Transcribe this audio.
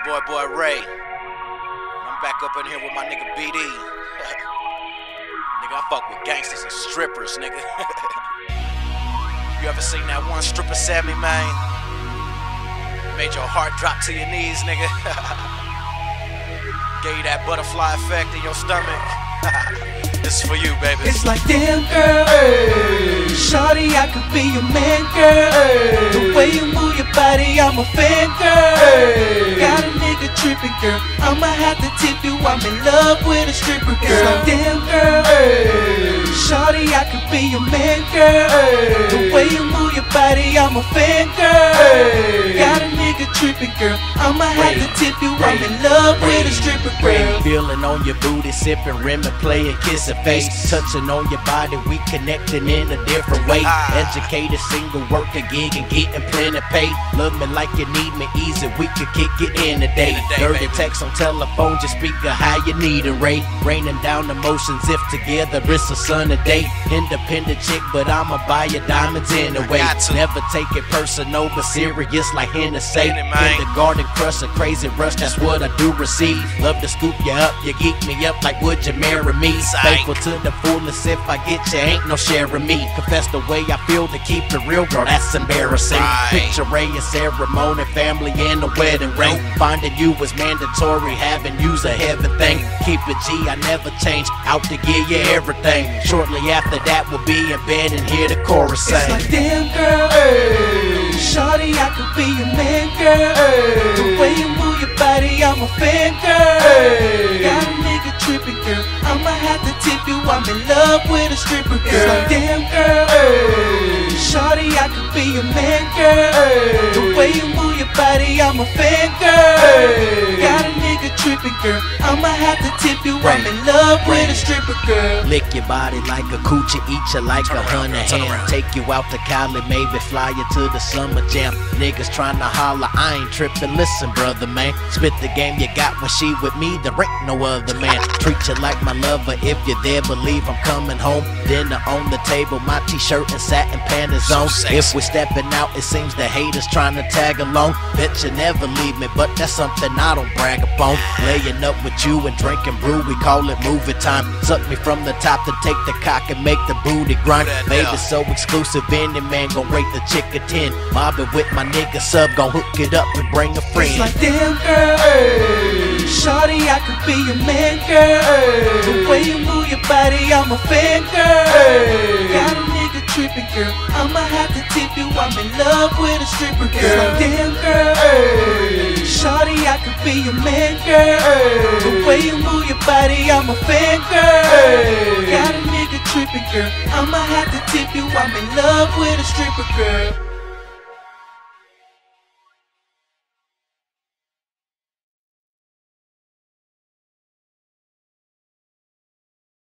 boy Ray. I'm back up in here with my nigga BD. Nigga, I fuck with gangsters and strippers, nigga. You ever seen that one stripper Sammy, man? Made your heart drop to your knees, nigga. Gave you that butterfly effect in your stomach. This is for you, baby. It's like, damn girl, hey. Shawty, I could be your man, girl. Hey. The way you move your body, I'm a fan, girl. Hey. Got a nigga tripping, girl. I'ma have to tip you, I'm in love with a stripper, girl. It's like, damn girl, hey. Shawty, I could be your man, girl. Hey. The way you move your body, I'm a fan, girl. Hey. Got a nigga tripping, girl. I'ma have to tip you, I'm in love with a stripper, girl. Feeling on your booty, sipping rim and playing kiss and face. Touching on your body, we connecting in a different way. Educated, single, work a gig and getting plenty paid. Love me like you need me easy, we could kick it in a day. Dirty text on telephone, just speak of how you need a ray. Raining down emotions if together it's a sunny day. Independent chick, but I'ma buy your diamonds anyway. Never take it personal, but serious like Hennessy. In the garden crush, a crazy rush, that's what I do receive. Love to scoop you up, you geek me up like would you marry me? Faithful to the fullness, if I get you, ain't no sharing me. Confess the way I feel to keep it real, girl, that's embarrassing. Picture Ray and ceremony, family and a wedding ring. Finding you was mandatory, having you's a heaven thing. Keep it G, I never change, out to give you everything. Shortly after that, we'll be in bed and hear the chorus sing. It's like, damn girl, hey. Shawty, I could be your man, girl. Hey. The way you move your body, I'm a fan, girl. Hey. Got a nigga tripping, girl. I'ma have to tip you, I'm in love with a stripper, girl. It's like, damn girl, hey. Shawty, I could be your man, girl. Hey. The way you move your body, I'm a fan, girl. Hey. Got a nigga tripping, girl. I'ma have to tip you, I'm in love with a stripper, girl. Lick your body like a coochie, eat you like a honey ham. Take you out to Cali, maybe fly you to the summer jam. Niggas tryna holler, I ain't trippin', listen brother man. Spit the game you got when she with me, there ain't no other man. Treat you like my lover, if you're there believe I'm coming home. Dinner on the table, my t-shirt and satin panties on. If we're stepping out, it seems the haters tryna tag along. Bet you never leave me, but that's something I don't brag upon. Laying up with you and drinking brew, we call it movie time. Suck me from the top to take the cock and make the booty grind. Baby so exclusive, any man gon' rate the chick a 10. Mobbing with my nigga sub, gon' hook it up and bring a friend. It's like, damn girl, hey. Shawty, I could be your man, girl. Hey. The way you move your body, I'm a fan, girl. Hey. Got a nigga tripping, girl. I'ma have to tip you, I'm in love with a stripper, girl. It's like, damn girl, hey. Shawty, I could be your man, girl. Hey. The way you move your body, I'm a fan, girl. Hey. Got a nigga tripping, girl. I'ma have to tip you, I'm in love with a stripper, girl.